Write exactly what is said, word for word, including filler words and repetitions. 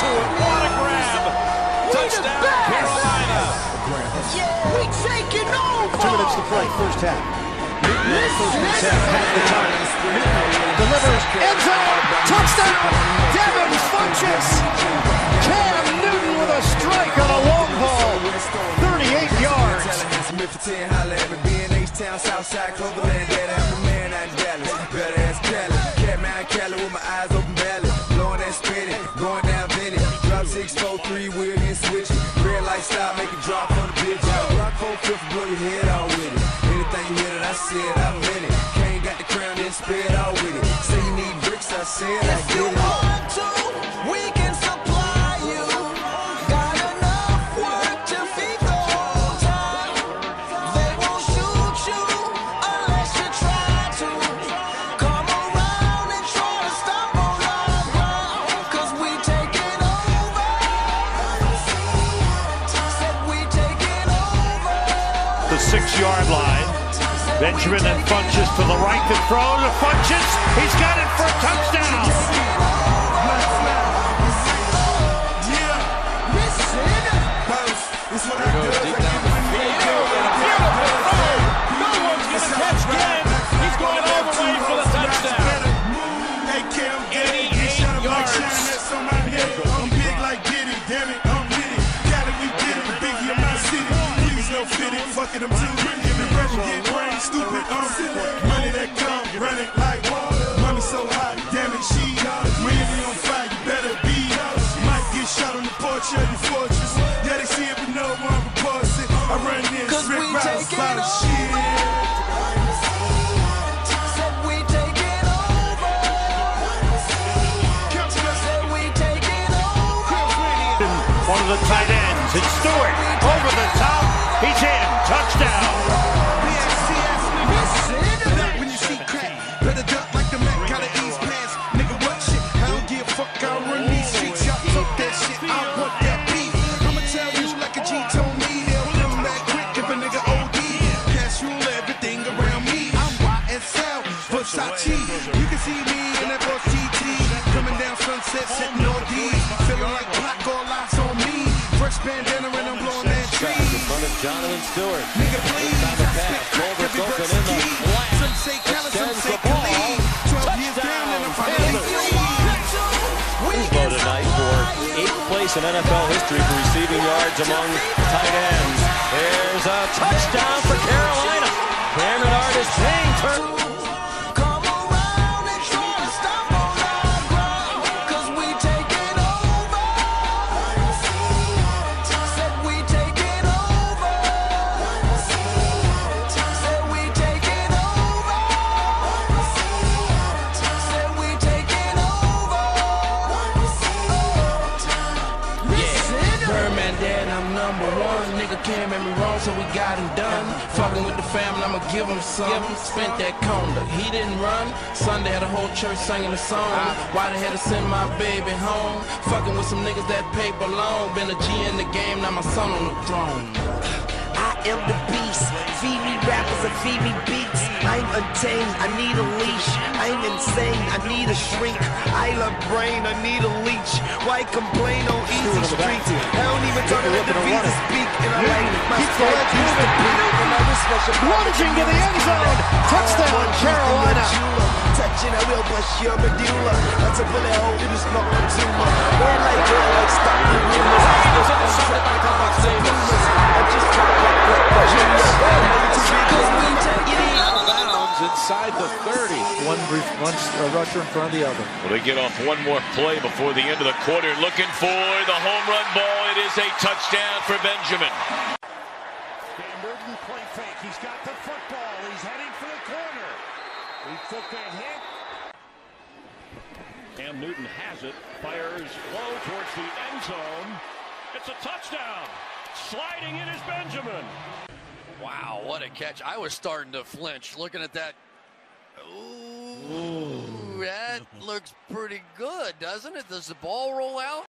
to it. What a grab. Touchdown, Carolina. Yeah, we taking over. Two minutes to play, first half. Newton on the first and ten, half the time. Newton delivers, end zone, touchdown, Devin Funchess. Cam Newton with a strike on a long ball, thirty-eight yards. Town, Southside, Cloverland, dead after man out in Dallas. Better ass Cali, cat man Cali with my eyes open belly. Blowing that spinning, going down Vinny. Drop six, four, three, wheel and switch it. Red light stop, make it drop on the bitch. Rock four, fifth, blow your head out with it. Anything you hear that I said, I meant it. Can't got the crown, then spit out with it. Say you need bricks, I said I If you get it. want to, we can supply you. Got enough work to feed the whole town. They won't shoot you unless you try to. Come around and try to stop on our ground, 'cause we taking over. Said we taking over. The six-yard line. Benjamin and Funchess to the right to throw to Funchess. He's got it for a touchdown. He's going all the way for the touchdown. eighty-eight yards. I'm big like Diddy, damn it, I'm with it. Cali, we get it, Biggie in my city. Please don't fit it, fuck it, I'm too rich. If the pressure get brain stupid, I'm money that come, running like water. Money so hot, damn it, she Miami on fire, you better be. Might get shot on the porch of your fortress. Yeah, they see it, but no one reports it. I run this, 'Cause rip we routes, taking about over. shit. Said we taking over. Said we taking over. One of the tight ends. It's Stewart over the top. He's in. Touchdown. When you see crack, better duck like the Mac out of East Pass. Nigga, what shit? I don't give a fuck. I run these streets. Y'all talk that shit. I want that beat. I'ma tell you like a G told me. They'll come back quick if a nigga O D. Cash rule everything around me. I'm Y S L, Versace. You can see me in that boss T T. Coming down Sunset, sitting on D. Feeling like black, all eyes on me. Fresh bandana and I'm blowing that tree. In front of Jonathan Stewart. Nigga, please. Time to pass. Culver's open in the flat. Some say Cali, some Extends say the ball. Khalid. twelve years down and I'm finally Voted tonight for eighth place in N F L history for receiving yards among tight ends. There's a touchdown for Carolina. Cameron Artis paying turn. Come around and try to stop on our ground, 'cause we taking over. Said we taking over. Said we taking over. Said we taking over. Birdman dead, I'm number one. Nigga can't make me wrong, so we got him done. Fucking with the family, I'ma give him some. Spent that conda, he didn't run. Sunday had a whole church singing a song. Why they had to send my baby home? Fucking with some niggas that paper long. Been a G in the game, now my son on the throne. I am the beast. Feed me rappers and feed me beats. I'm untamed, I need a leash. I'm insane, I need a shrink. I love brain, I need a leech. Why complain on easy streets? I don't even talk about the feet to speak. And I like my squad used to beat. And I was special. Lunging to the end zone. Touchdown, Carolina. Touching, I will bust your medulla. That's a bullet hole in the smoke on tumor. Red light, red light, stop the rumors. I just talk like what genius. Inside the thirty. One, brief, one uh, rusher in front of the other. Well, they get off one more play before the end of the quarter. Looking for the home run ball. It is a touchdown for Benjamin. Cam Newton play fake. He's got the football. He's heading for the corner. He took a hit. Cam Newton has it. Fires low towards the end zone. It's a touchdown. Sliding in is Benjamin. Wow, what a catch. I was starting to flinch looking at that. Ooh, Ooh. That looks pretty good, doesn't it? Does the ball roll out?